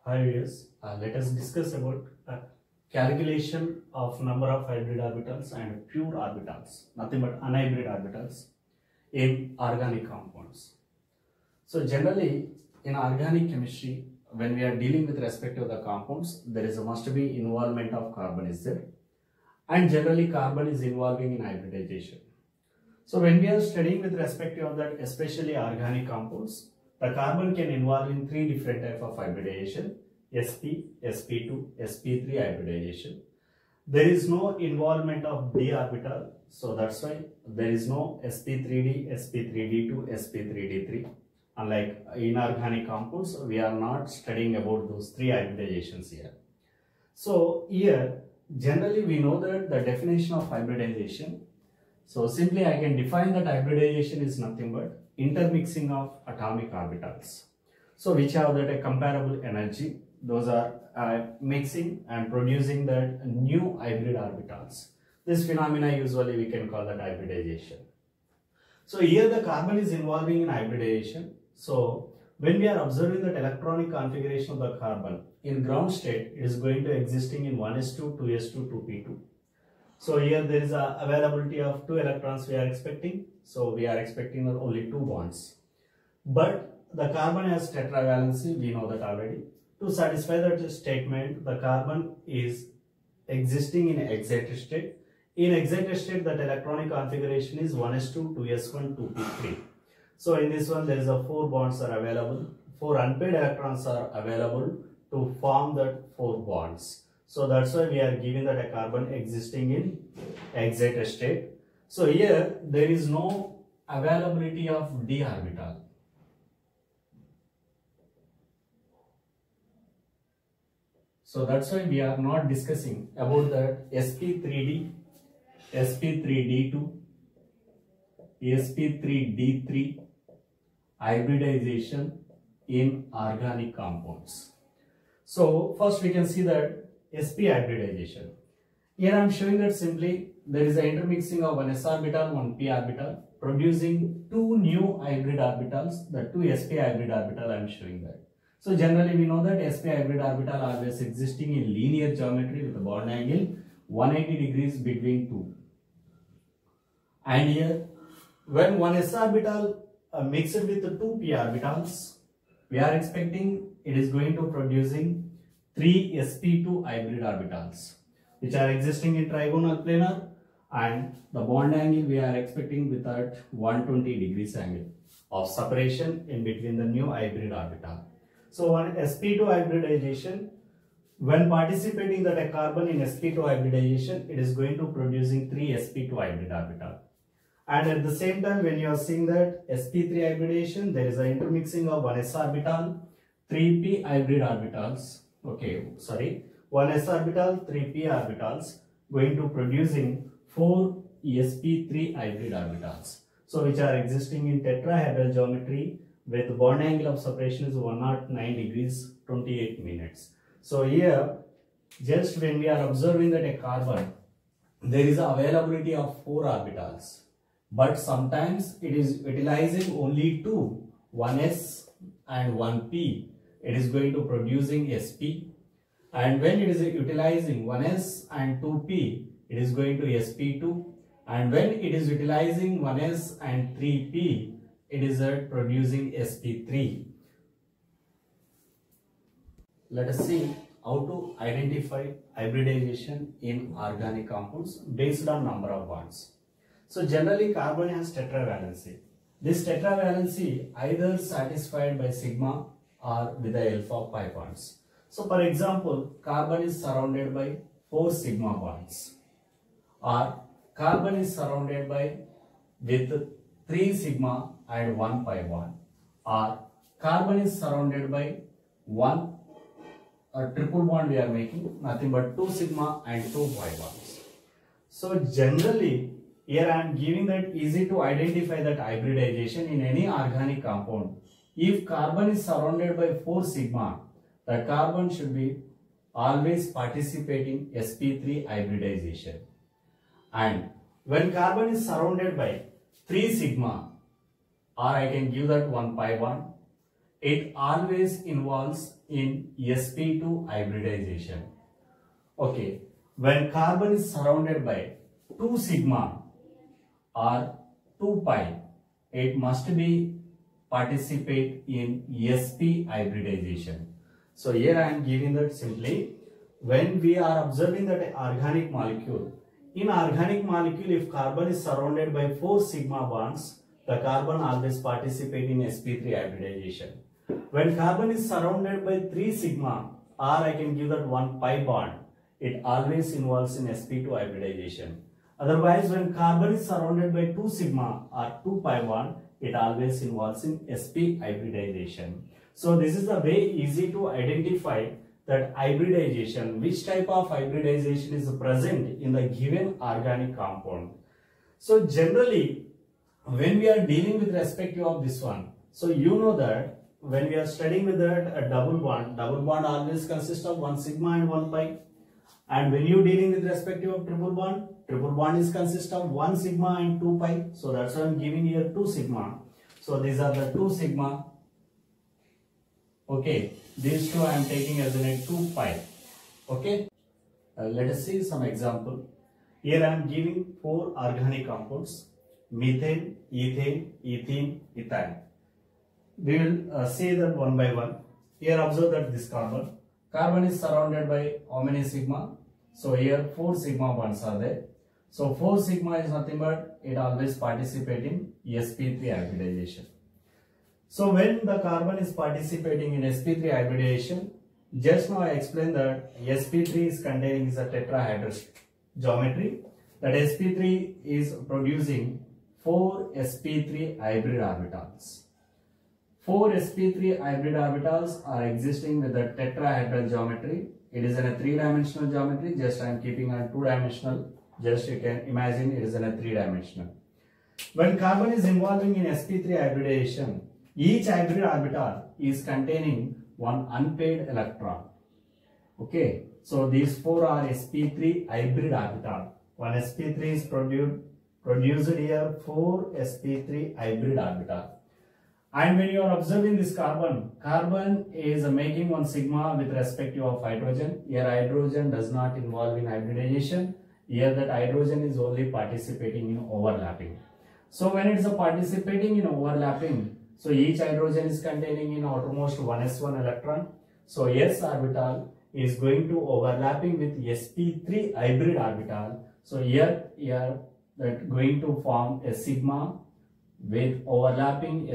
Hi viewers, let us discuss about calculation of number of hybrid orbitals and pure orbitals, nothing but unhybrid orbitals in organic compounds. So generally in organic chemistry, when we are dealing with respect to the compounds, there is must be involvement of carbon is there, and generally carbon is involving in hybridization. So when we are studying with respect to that, especially organic compounds, the carbon can involve in three different types of hybridization: sp, sp2, sp3 hybridization. There is no involvement of d orbital, so that's why there is no sp3d, sp3d2, sp3d3. Unlike inorganic compounds, we are not studying about those three hybridizations here. So here, generally we know that the definition of hybridization. So simply I can define that hybridization is nothing but intermixing of atomic orbitals. So which have that a comparable energy. Those are mixing and producing that new hybrid orbitals. This phenomena usually we can call that hybridization. So here the carbon is involving in hybridization. So when we are observing that electronic configuration of the carbon in ground state, it is going to existing in 1s2, 2s2, 2p2. So here there is a availability of 2 electrons we are expecting. So we are expecting only 2 bonds. But the carbon has tetravalency, we know that already. To satisfy that statement, the carbon is existing in excited state. In excited state, that electronic configuration is 1s2, 2s1, 2p3. So in this one, there is a 4 bonds are available. 4 unpaired electrons are available to form that 4 bonds. So that's why we are giving that a carbon existing in excited state. So here there is no availability of d orbital. So that's why we are not discussing about that sp3d, sp3d2, sp3d3 hybridization in organic compounds. So first we can see that sp hybridization. Here I am showing that simply there is an intermixing of one s orbital, one p orbital, producing 2 new hybrid orbitals, the 2 sp hybrid orbital I am showing that. So generally we know that sp hybrid orbital always existing in linear geometry with a bond angle 180 degrees between 2. And here when one s orbital mixed with the 2 p orbitals, we are expecting it is going to producing 3 sp2 hybrid orbitals which are existing in trigonal planar, and the bond angle we are expecting with that 120 degrees angle of separation in between the new hybrid orbital. So one sp2 hybridization, when participating that a carbon in sp2 hybridization, it is going to producing 3 sp2 hybrid orbital. And at the same time, when you are seeing that sp3 hybridization, there is an intermixing of 1 s orbital, 3p hybrid orbitals. Okay, sorry, 1 s orbital, 3p orbitals going to producing 4 sp3 hybrid orbitals. So which are existing in tetrahedral geometry with bond angle of separation is 109 degrees 28 minutes. So here just when we are observing that a carbon, there is availability of 4 orbitals, but sometimes it is utilizing only 2, 1s and 1p. It is going to producing sp, and when it is utilizing 1s and 2p, it is going to sp2, and when it is utilizing 1s and 3p, it is producing sp3. Let us see how to identify hybridization in organic compounds based on number of bonds. So generally carbon has tetravalency. This tetravalency either satisfied by sigma or with the alpha pi bonds. So for example, carbon is surrounded by 4 sigma bonds, or carbon is surrounded by with 3 sigma and 1 pi bond, or carbon is surrounded by a triple bond we are making, nothing but 2 sigma and 2 pi bonds. So generally here I am giving that easy to identify that hybridization in any organic compound. If carbon is surrounded by 4 sigma, the carbon should be always participating sp3 hybridization. And when carbon is surrounded by 3 sigma, or I can give that 1 pi bond, it always involves in sp2 hybridization. Okay, when carbon is surrounded by 2 sigma or 2 pi, it must be participate in sp hybridization. So here I am giving that simply, when we are observing that organic molecule, in organic molecule, if carbon is surrounded by 4 sigma bonds, the carbon always participate in sp3 hybridization. When carbon is surrounded by 3 sigma, or I can give that 1 pi bond, it always involves in sp2 hybridization. Otherwise, when carbon is surrounded by 2 sigma or 2 pi bond, it always involves in sp hybridization. So this is the way easy to identify that hybridization, which type of hybridization is present in the given organic compound. So generally, when we are dealing with respect of this one, so you know that when we are studying with that a double bond always consists of 1 sigma and 1 pi. And when you dealing with respect of triple bond is consist of 1 sigma and 2 pi. So that's why I am giving here 2 sigma. So these are the 2 sigma. Okay, these two I am taking as a 2 pi. Okay, let us see some example. Here I am giving 4 organic compounds: methane, ethane, ethene, ethane. We will see that one by one. Here observe that this carbon is surrounded by how many sigma? So here 4 sigma bonds are there. So 4 sigma is nothing but it always participate in sp3 hybridization. So when the carbon is participating in sp3 hybridization, just now I explained that sp3 is containing is a tetrahedral geometry. That sp3 is producing 4 sp3 hybrid orbitals. 4 sp3 hybrid orbitals are existing with the tetrahedral geometry. It is in a 3-dimensional geometry. Just I am keeping on 2-dimensional. Just you can imagine it is in a 3-dimensional. When carbon is involving in sp3 hybridization, each hybrid orbital is containing 1 unpaired electron. Okay, so these 4 are sp3 hybrid orbital. One sp3 is produced here, 4 sp3 hybrid orbital. And when you are observing this carbon is making 1 sigma with respect to hydrogen. Here hydrogen does not involve in hybridization. Here that hydrogen is only participating in overlapping. So when it is participating in overlapping, so each hydrogen is containing in outermost 1s1 electron. So s orbital is going to overlapping with sp3 hybrid orbital. So here that going to form a sigma with overlapping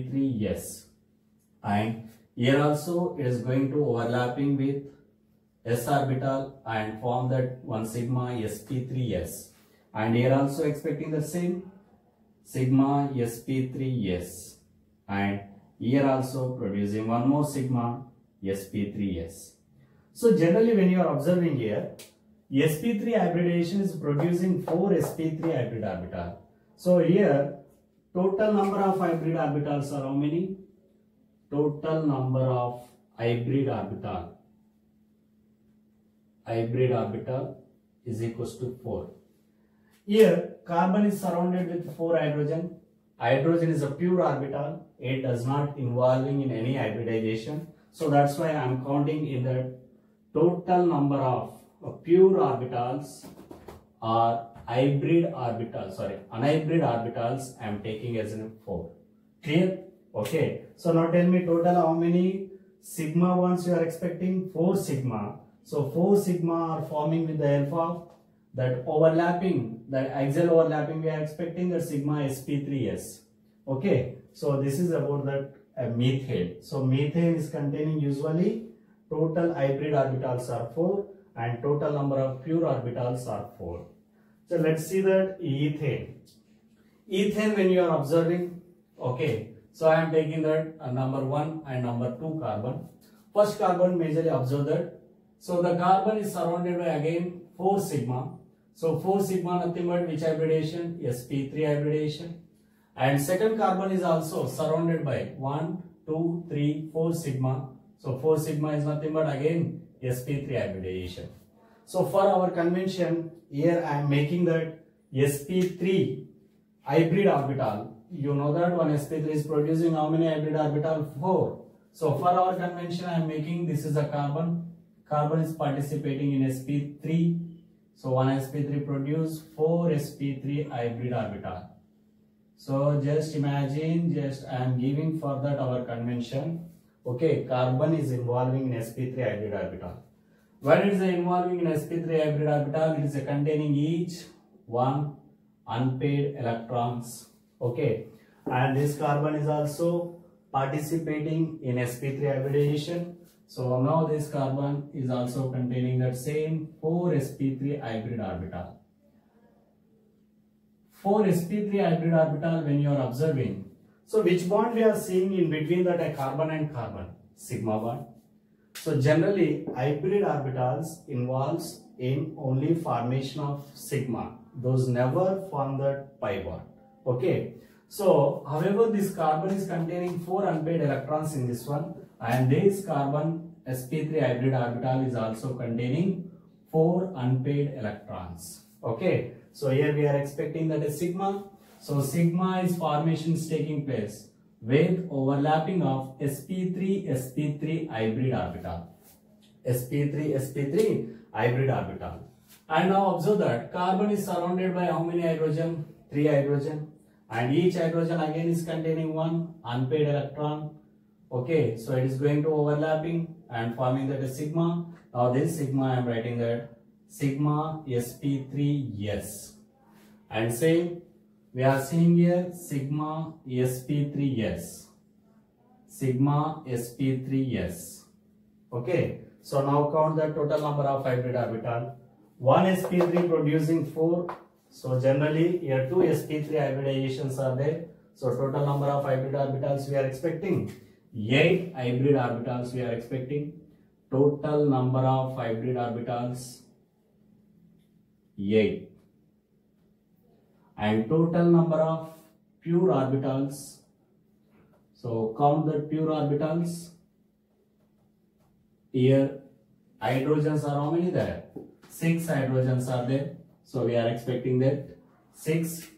sp3s, and here also it is going to overlapping with s orbital and form that 1 sigma sp3s, and here also expecting the same sigma sp3s, and here also producing 1 more sigma sp3s. So generally when you are observing here, sp3 hybridization is producing 4 sp3 hybrid orbital. So here total number of hybrid orbitals are how many? Total number of hybrid orbital is equals to 4. Here carbon is surrounded with 4 hydrogen. Hydrogen is a pure orbital. It does not involving in any hybridization. So that's why I am counting in the total number of pure orbitals or unhybrid orbitals I am taking as in 4. Clear? Okay. So now tell me total how many sigma bonds you are expecting? 4 sigma. So 4 sigma are forming with the help of that overlapping, that axial overlapping we are expecting that sigma sp3s. Okay. So this is about that methane. So methane is containing usually total hybrid orbitals are 4 and total number of pure orbitals are 4. So let's see that ethane. Ethane when you are observing, okay. So I am taking that number 1 and number 2 carbon. First carbon majorly observe that. So the carbon is surrounded by again 4 sigma. So 4 sigma nothing but which hybridization? sp3 hybridization. And second carbon is also surrounded by 1, 2, 3, 4 sigma. So 4 sigma is nothing but again sp3 hybridization. So for our convention, here I am making that sp3 hybrid orbital. You know that one sp3 is producing how many hybrid orbital? 4. So for our convention, I am making, this is a carbon. Carbon is participating in sp3. So one sp3 produce 4 sp3 hybrid orbital. So just imagine, I am giving for that our convention. Okay, carbon is involving in sp3 hybrid orbital. When it is involving in sp3 hybrid orbital, it is containing each one unpaired electrons. Okay, and this carbon is also participating in sp3 hybridization. So now this carbon is also containing that same 4 sp3 hybrid orbital. 4 sp3 hybrid orbital when you are observing. So which bond we are seeing in between that a carbon and carbon? Sigma bond. So generally hybrid orbitals involves in only formation of sigma. Those never form that pi bond. Okay. So however this carbon is containing 4 unpaired electrons in this one, and this carbon sp3 hybrid orbital is also containing 4 unpaired electrons. Okay. So here we are expecting that a sigma. So sigma is formations taking place with overlapping of sp3 hybrid orbital. sp3 hybrid orbital. And now observe that carbon is surrounded by how many hydrogen? 3 hydrogen. And each hydrogen again is containing 1 unpaired electron. Okay, so it is going to overlapping and forming that a sigma. Now this sigma I am writing that sigma sp3s. And same we are seeing here sigma sp3s. Sigma sp3s. Okay, so now count the total number of hybrid orbital. 1 sp3 producing 4. So generally here 2 sp3 hybridizations are there. So total number of hybrid orbitals we are expecting 8 hybrid orbitals we are expecting. Total number of hybrid orbitals 8. And total number of pure orbitals. So count the pure orbitals. Here hydrogens are how many there? 6 hydrogens are there. So we are expecting that 6.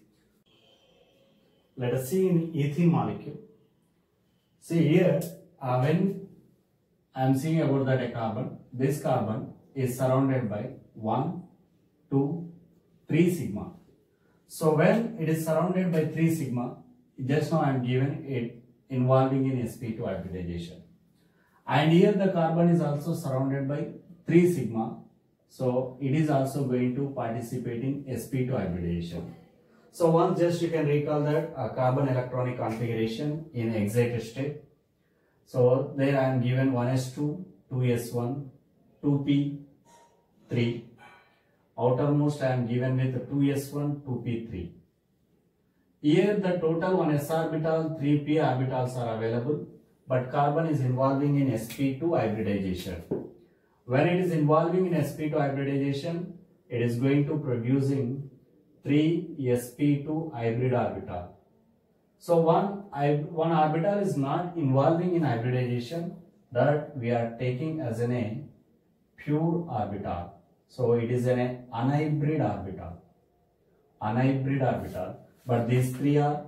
Let us see in ethene molecule. See here when I am seeing about that a carbon, this carbon is surrounded by 1, 2, 3 sigma. So when it is surrounded by 3 sigma, just now I am given it involving in sp2 hybridization. And here the carbon is also surrounded by 3 sigma. So it is also going to participate in sp2 hybridization. So once just you can recall that carbon electronic configuration in excited state. So there I am given 1s2, 2s1, 2p, 3. Outermost I am given with 2s1, 2p3. Here the total 1s orbital, 3p orbitals are available, but carbon is involving in sp2 hybridization. When it is involving in sp2 hybridization, it is going to producing 3 sp2 hybrid orbital. So one orbital is not involving in hybridization, that we are taking as a pure orbital. So it is an unhybrid orbital. Unhybrid orbital. But these 3 are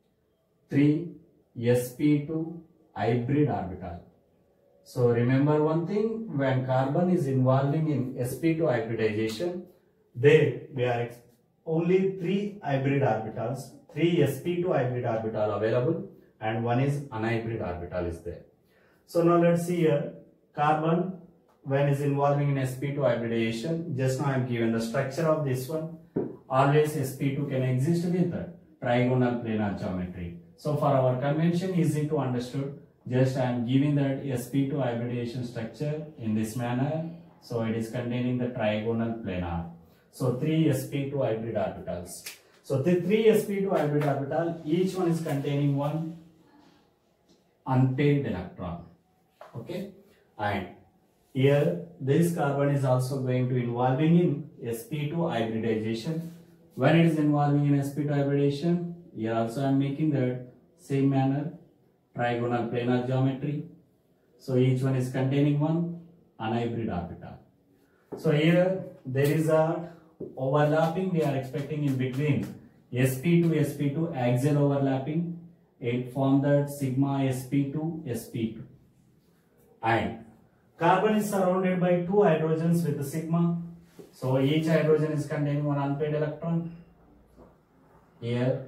3 sp2 hybrid orbital. So remember one thing, when carbon is involving in sp2 hybridization, there we are only 3 hybrid orbitals, 3 sp2 hybrid orbital available, and 1 is unhybrid orbital is there. So now let's see here, carbon when is involving in sp2 hybridization, just now I am given the structure of this one. Always sp2 can exist with trigonal planar geometry. So for our convention easy to understood, just I am giving that sp2 hybridization structure in this manner. So it is containing the trigonal planar. So 3 sp2 hybrid orbitals. So the 3 sp2 hybrid orbital, each one is containing 1 unpaired electron. Okay, and here this carbon is also going to involving in sp2 hybridization. When it is involving in sp2 hybridization, here also I am making that same manner, trigonal planar geometry. So each one is containing 1 unhybrid orbital. So here there is a overlapping we are expecting in between sp2 axial overlapping. It formed that sigma sp2 sp2. and carbon is surrounded by two hydrogens with a sigma. So each hydrogen is containing one unpaired electron here,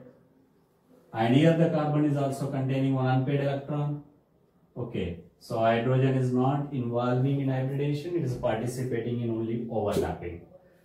and here the carbon is also containing one unpaired electron. Okay, so hydrogen is not involving in hybridization, it is participating in only overlapping.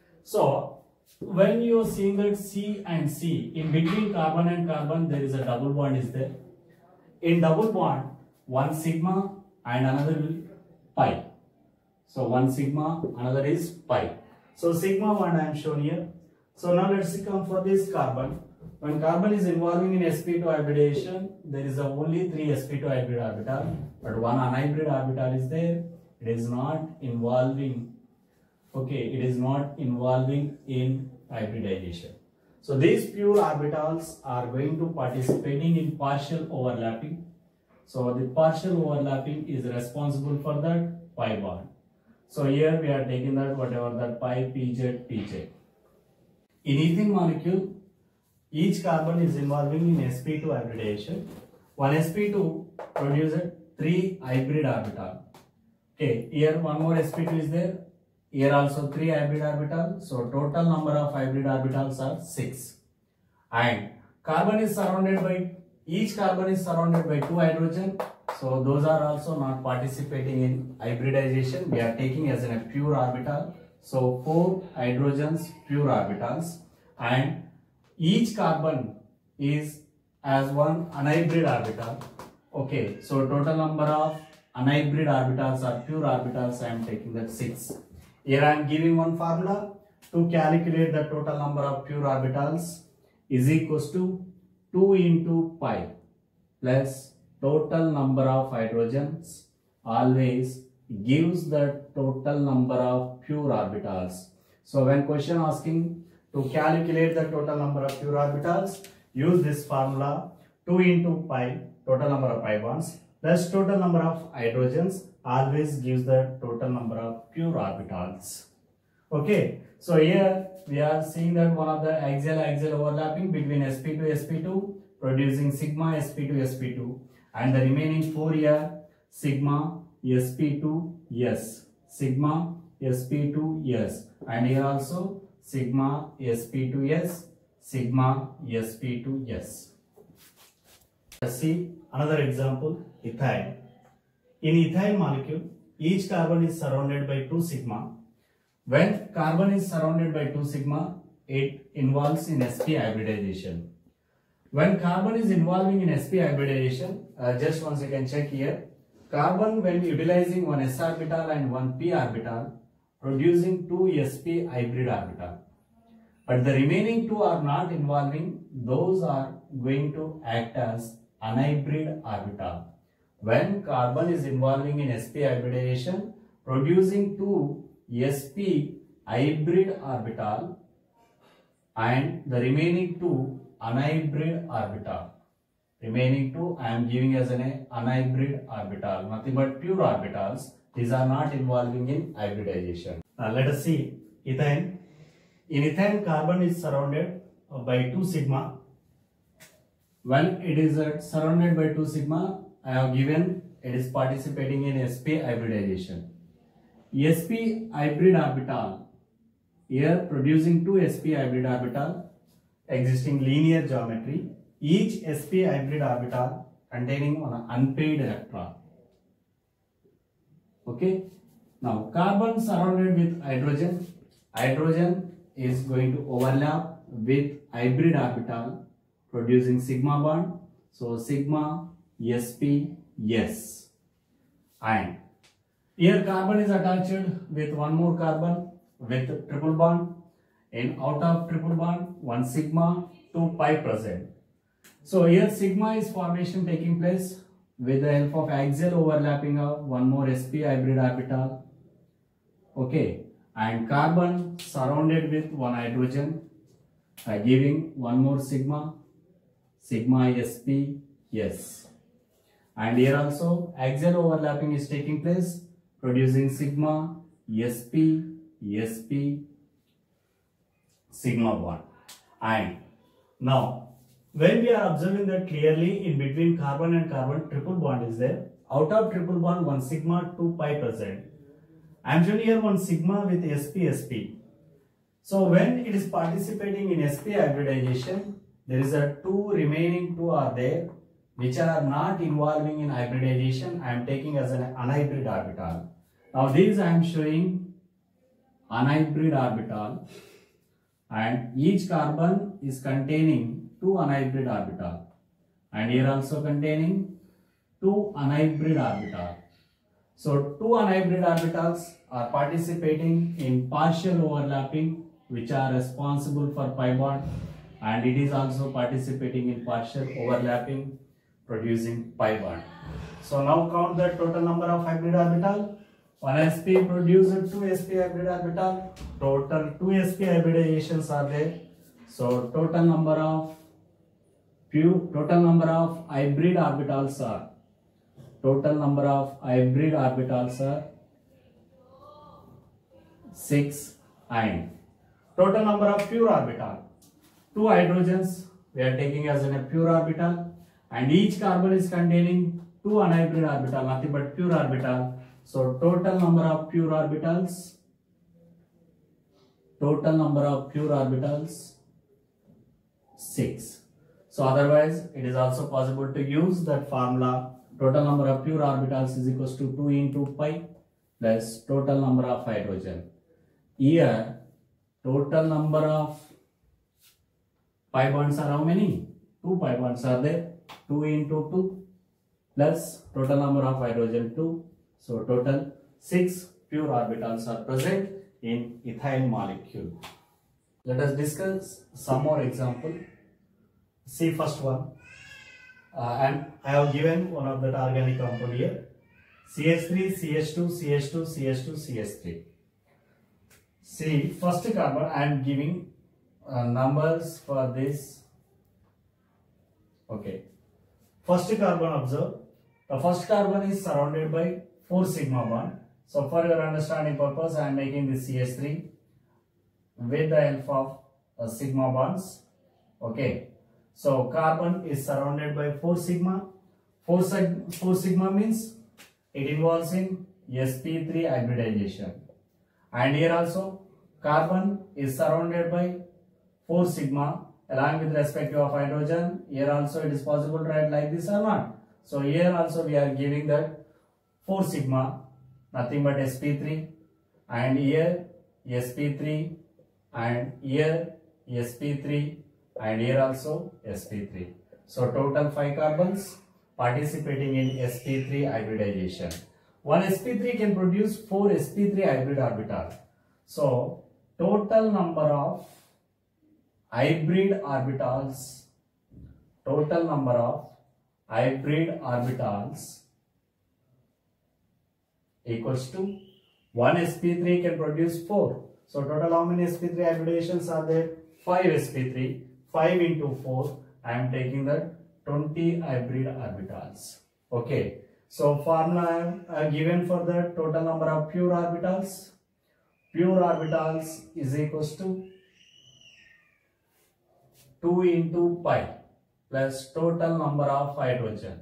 So when you are seeing that C and C, in between carbon and carbon there is a double bond is there. In double bond, one sigma and another will pi. So one sigma, another is pi. So sigma bond I am shown here. So now let's come for this carbon. When carbon is involving in sp2 hybridization, there is only 3 sp2 hybrid orbital, but one unhybrid orbital is there. It is not involving. Okay, it is not involving in hybridization. So these pure orbitals are going to participating in partial overlapping. So the partial overlapping is responsible for that pi bond. So here we are taking that whatever that pi pz pj. In ethene molecule, each carbon is involving in sp2 hybridization. One sp2 produces 3 hybrid orbital. Okay, here one more sp2 is there. Here also 3 hybrid orbitals. So total number of hybrid orbitals are 6. And carbon is surrounded by, each carbon is surrounded by 2 hydrogen. So those are also not participating in hybridization. We are taking as a pure orbital. So 4 hydrogens pure orbitals, and each carbon is as one unhybrid orbital. Okay, so total number of unhybrid orbitals or pure orbitals I am taking that 6. Here I am giving one formula to calculate the total number of pure orbitals is equals to 2 into pi plus total number of hydrogens always gives the total number of pure orbitals. So when question asking to calculate the total number of pure orbitals, use this formula 2 into pi, total number of pi bonds, plus total number of hydrogens always gives the total number of pure orbitals. Okay, so here we are seeing that one of the axial overlapping between sp2 producing sigma sp2 and the remaining 4 here sigma sp2s, sigma sp2s, and here also sigma sp2s, sigma sp2s. Let's see another example, ethyl. In ethyl molecule, each carbon is surrounded by 2 sigma. When carbon is surrounded by 2 sigma, it involves in sp hybridization. When carbon is involving in sp hybridization, just once you can check here, carbon when utilizing one s orbital and one p orbital, producing 2 sp hybrid orbital. But the remaining 2 are not involving, those are going to act as unhybrid orbital. When carbon is involving in sp hybridization, producing 2 sp hybrid orbital and the remaining 2 unhybrid orbital. Remaining 2 I am giving as an unhybrid orbital, nothing but pure orbitals. These are not involving in hybridization. Let us see ethane. In ethane, carbon is surrounded by 2 sigma. When it is surrounded by 2 sigma, I have given it is participating in sp hybridization. sp hybrid orbital, here producing 2 sp hybrid orbital, existing linear geometry, each sp hybrid orbital containing one unpaired electron. Okay, now carbon surrounded with hydrogen, hydrogen is going to overlap with hybrid orbital producing sigma bond. So sigma sp yes, and here carbon is attached with one more carbon with triple bond. In out of triple bond, one sigma, 2 pi present. So here sigma is formation taking place with the help of axial overlapping of one more sp hybrid orbital. Okay, and carbon surrounded with one hydrogen, giving one more sigma, sigma sp yes. And here also axial overlapping is taking place, producing sigma sp sigma bond. And now when we are observing that clearly in between carbon and carbon triple bond is there, out of triple bond, 1 sigma, 2 pi present. I am showing here 1 sigma with sp. So when it is participating in sp hybridization, there is a 2 remaining 2 are there which are not involving in hybridization. I am taking as an unhybrid orbital. Now these I am showing unhybrid orbital, and each carbon is containing 2 unhybrid orbital, and here also containing 2 unhybrid orbital. So 2 unhybrid orbitals are participating in partial overlapping, which are responsible for pi bond, and it is also participating in partial overlapping, producing pi bond. So now count the total number of hybrid orbital. 1 sp produces 2 sp hybrid orbital. Total 2 sp hybridizations are there. So total number of hybrid orbitals are are 6, and total number of pure orbital, 2 hydrogens we are taking as a pure orbital, and each carbon is containing 2 unhybrid orbital, nothing but pure orbital. So total number of pure orbitals 6. So otherwise it is also possible to use that formula. Total number of pure orbitals is equals to 2 into pi plus total number of hydrogen. Here total number of pi bonds are how many? 2 pi bonds are there. 2 into 2 plus total number of hydrogen 2. So total 6 pure orbitals are present in ethyl molecule. Let us discuss some more example. See first one. And I have given one of that organic compound here. CH3, CH2, CH2, CH2, CH3. See, first carbon I am giving numbers for this. Okay. First carbon, observe. The first carbon is surrounded by 4 sigma bond. So for your understanding purpose, I am making this CH3 with the help of sigma bonds. Okay. So carbon is surrounded by 4 sigma. 4 sigma means it involves in sp3 hybridization. And here also carbon is surrounded by 4 sigma along with respect to hydrogen. Here also it is possible to write like this or not. So here also we are giving that 4 sigma, nothing but sp3, and here sp3, and here sp3, and here also sp3. So total 5 carbons participating in sp3 hybridization. One sp3 can produce 4 sp3 hybrid orbital. So total number of hybrid orbitals equals to 1 sp3 can produce 4. So total how many sp3 hybridations are there? 5 sp3. 5 into 4, I am taking that 20 hybrid orbitals. Okay. So formula I have given for the total number of pure orbitals. Pure orbitals is equals to 2 into pi plus total number of hydrogen.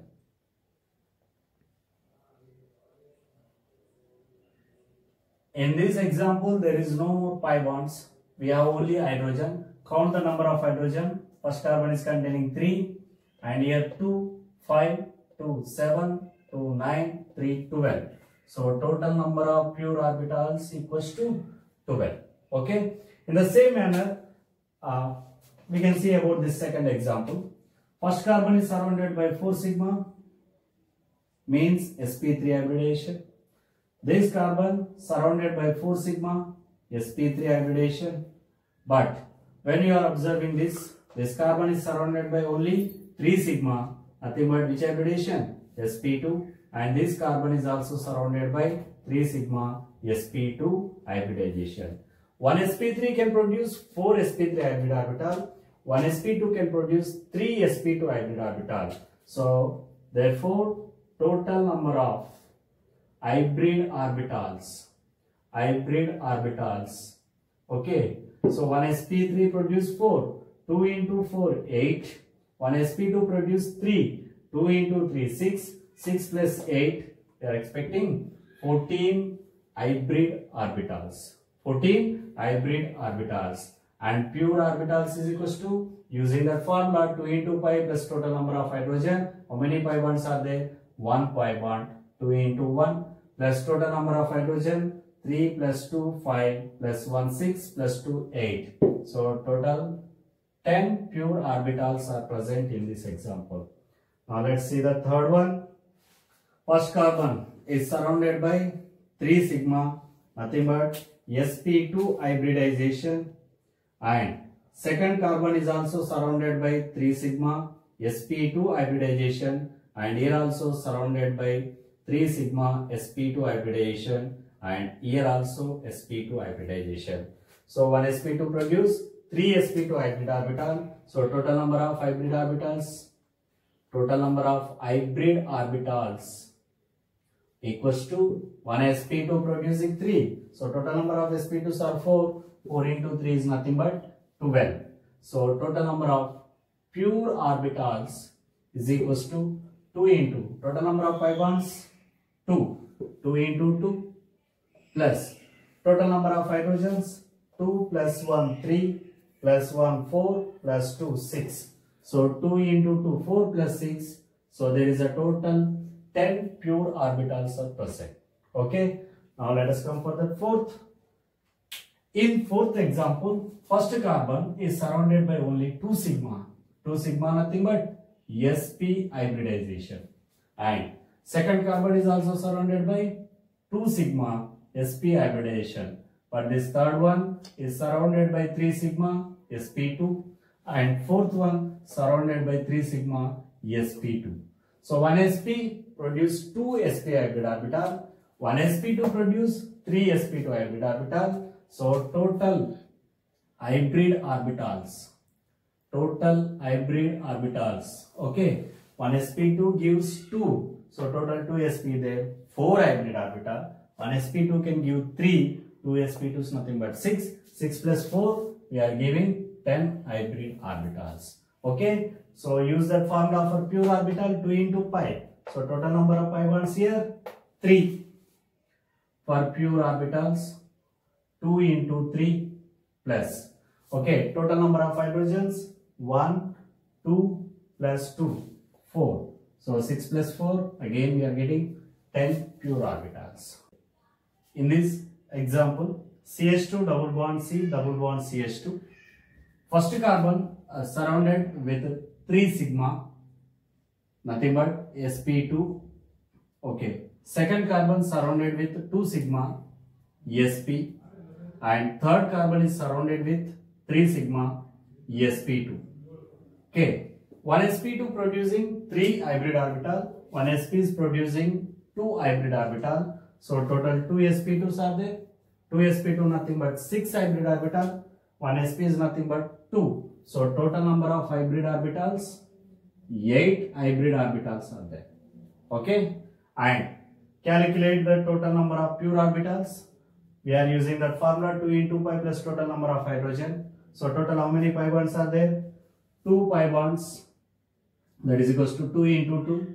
In this example, there is no pi bonds. We have only hydrogen. Count the number of hydrogen. First carbon is containing 3, and here 2, 5, 2, 7, 2, 9, 3, 12. So total number of pure orbitals equals to 12. Okay. In the same manner, we can see about this second example. First carbon is surrounded by 4 sigma, means sp3 hybridization. This carbon surrounded by 4 sigma, sp3 hybridization. But when you are observing this carbon is surrounded by only 3 sigma, nothing but which hybridization? sp2, and this carbon is also surrounded by 3 sigma, sp2 hybridization. One sp3 can produce 4 sp3 hybrid orbital. One sp2 can produce 3 sp2 hybrid orbital. So therefore total number of hybrid orbitals. Okay. So 1 sp3 produce 4. 2 into 4, 8. 1 sp2 produce 3. 2 into 3, 6. 6 plus 8, we are expecting 14 hybrid orbitals. 14 hybrid orbitals. And pure orbitals is equals to, using that formula, 2 into pi plus total number of hydrogen. How many pi bonds are there? 1 pi bond. 2 into 1 plus total number of hydrogen. 3 plus 2, 5 plus 1, 6 plus 2, 8. So total 10 pure orbitals are present in this example. Now let's see the third one. First carbon is surrounded by 3 sigma, nothing but sp2 hybridization, and second carbon is also surrounded by 3 sigma sp2 hybridization, and here also surrounded by 3 sigma sp2 hybridization, and here also sp2 hybridization. So one sp2 produce 3 sp2 hybrid orbital. So total number of hybrid orbitals equals to 1 sp2 producing 3. So total number of sp2s are 4. 4 into 3 is nothing but 12. So total number of pure orbitals is equals to 2 into total number of pi bonds 2. 2 into 2 plus total number of hydrogens 2 plus 1 3 plus 1 4 plus 2 6. So 2 into 2 4 plus 6. So there is a total 10 pure orbitals are present. Okay. Now let us come for the fourth. In fourth example, first carbon is surrounded by only 2 sigma. 2 sigma nothing but sp hybridization. And second carbon is also surrounded by 2 sigma sp hybridization. But this third one is surrounded by 3 sigma sp2. And fourth one surrounded by 3 sigma sp2. So 1 sp produce 2 sp hybrid orbital. 1 sp2 produce 3 sp2 hybrid orbital. So total hybrid orbitals. Okay. 1 sp2 gives 2. So total 2 sp there. 4 hybrid orbital. 1 sp2 can give 3. 2 sp2 is nothing but 6. 6 plus 4 we are giving 10 hybrid orbitals. Okay. So use that formula for pure orbital 2 into pi. So total number of pi bonds here 3. For pure orbitals 2 into 3 plus. Okay. Total number of hydrogens 1, 2 plus 2, 4. So 6 plus 4 again we are getting 10 pure orbitals. In this example, CH2 double bond C double bond CH2. First carbon surrounded with 3 sigma, nothing but sp2. Okay. Second carbon surrounded with 2 sigma sp, and third carbon is surrounded with 3 sigma sp2. Okay. 1 sp2 producing 3 hybrid orbital. 1 sp is producing 2 hybrid orbital. So total 2 sp2s are there. 2 sp2 nothing but 6 hybrid orbital. 1 sp is nothing but 2. So total number of hybrid orbitals 8 hybrid orbitals are there. Okay. And calculate the total number of pure orbitals. We are using that formula 2 into pi plus total number of hydrogen. So total how many pi bonds are there? 2 pi bonds. That is equals to 2 into 2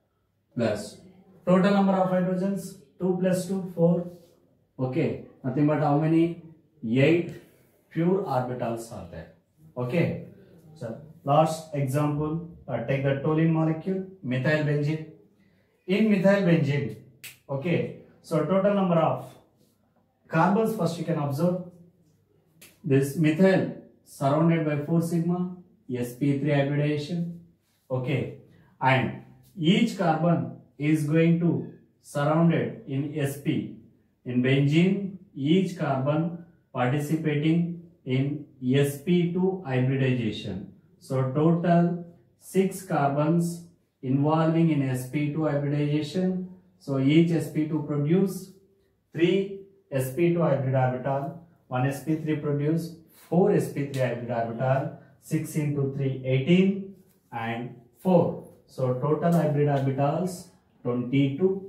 plus total number of hydrogens 2 plus 2 4. Okay. Nothing but how many? 8 pure orbitals are there. Okay. So last example, take the toluene molecule, methyl benzene. In methyl benzene, okay. So total number of carbons first you can observe. This methyl surrounded by 4 sigma sp3 hybridization. Okay. And each carbon is going to surrounded in sp. In benzene, each carbon participating in sp2 hybridization. So total 6 carbons involving in sp2 hybridization. So each sp2 produce 3 sp2 hybrid orbital. 1 sp3 produce 4 sp3 hybrid orbital. 6 into 3 18 and 4. So total hybrid orbitals 22.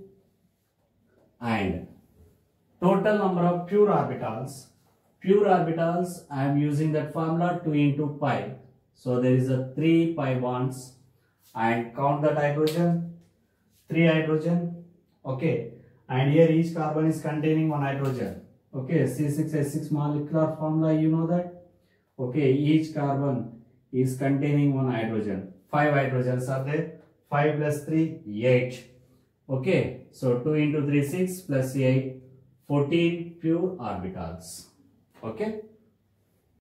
And total number of pure orbitals. Pure orbitals, I am using that formula 2 into pi. So there is a 3 pi bonds, and count that hydrogen. 3 hydrogen. Okay, and here each carbon is containing 1 hydrogen. Okay, C6H6 molecular formula, you know that. Okay, each carbon is containing 1 hydrogen. 5 hydrogens are there. 5 plus 3, 8. Okay, so 2 into 3, 6 plus 8, 14 pure orbitals. Okay.